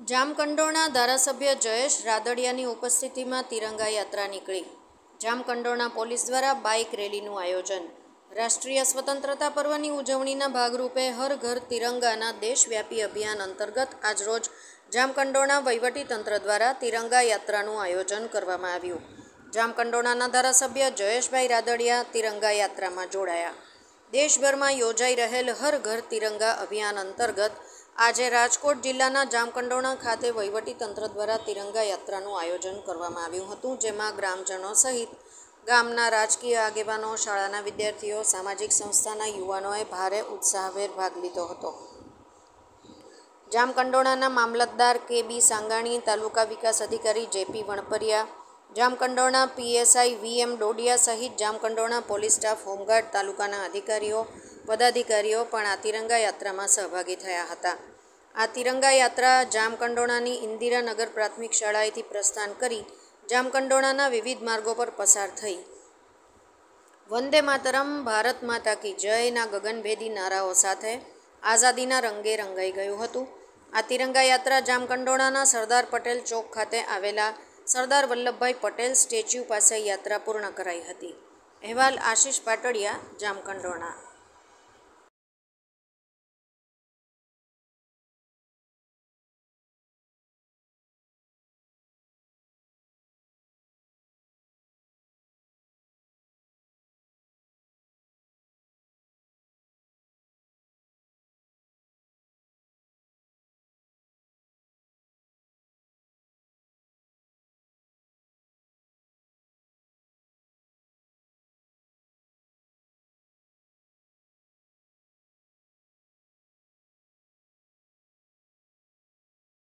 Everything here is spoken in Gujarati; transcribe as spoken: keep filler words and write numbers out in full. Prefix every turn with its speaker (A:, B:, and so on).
A: જામકંડોરણા ધારાસભ્ય જયેશ રાદડિયાની ઉપસ્થિતિમાં તિરંગા યાત્રા નીકળી. જામકંડોરણા પોલીસ દ્વારા બાઇક રેલીનું આયોજન. રાષ્ટ્રીય સ્વતંત્રતા પર્વની ઉજવણીના ભાગરૂપે હર ઘર તિરંગાના દેશવ્યાપી અભિયાન અંતર્ગત આજરોજ જામકંડોરણા વહીવટીતંત્ર દ્વારા તિરંગા યાત્રાનું આયોજન કરવામાં આવ્યું. જામકંડોરણાના ધારાસભ્ય જયેશભાઈ રાદડિયા તિરંગા યાત્રામાં જોડાયા. દેશભરમાં યોજાઈ રહેલ હર ઘર તિરંગા અભિયાન અંતર્ગત આજે રાજકોટ જિલ્લાના જામકંડોરણા ખાતે વહીવટીતંત્ર દ્વારા તિરંગા યાત્રાનું આયોજન કરવામાં આવ્યું હતું, જેમાં ગ્રામજનો સહિત ગામના રાજકીય આગેવાનો, શાળાના વિદ્યાર્થીઓ, સામાજિક સંસ્થાના યુવાનોએ ભારે ઉત્સાહભેર ભાગ લીધો હતો. જામકંડોરણાના મામલતદાર કે બી સાંગાણી, તાલુકા વિકાસ અધિકારી J P Vanpariya, Jamkandorna P S I V M Dodiya સહિત જામકંડોરણા પોલીસ સ્ટાફ, હોમગાર્ડ, તાલુકાના અધિકારીઓ, પદાધિકારીઓ પણ આ તિરંગા યાત્રામાં સહભાગી થયા હતા. આ તિરંગા યાત્રા જામકંડોરણાની ઇન્દિરાનગર પ્રાથમિક શાળાએથી પ્રસ્થાન કરી જામકંડોરણાના વિવિધ માર્ગો પર પસાર થઈ વંદે માતરમ, ભારત માતા કી જયના ગગનભેદી નારાઓ સાથે આઝાદીના રંગે રંગાઈ ગયું હતું. આ તિરંગા યાત્રા જામકંડોરણાના સરદાર પટેલ ચોક ખાતે આવેલા સરદાર વલ્લભભાઈ પટેલ સ્ટેચ્યુ પાસે યાત્રા પૂર્ણ કરાઈ હતી. અહેવાલ આશિષ પાટડિયા, જામકંડોરણા.